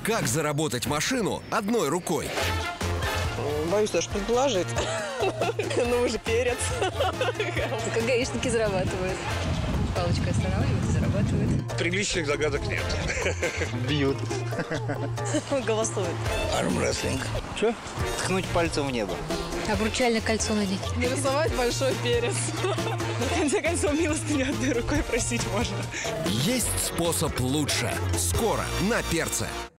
Как заработать машину одной рукой? Боюсь даже предположить. Ну вы же перец. Как гаишники зарабатывают. Палочкой останавливают и зарабатывают. Приличных догадок нет. Бьют. Голосуют. Армрестлинг. Что? Ткнуть пальцем в небо. Обручальное кольцо надеть. Нарисовать большой перец. В конце концов, милостыню одной рукой просить можно. Есть способ лучше. Скоро на Перце.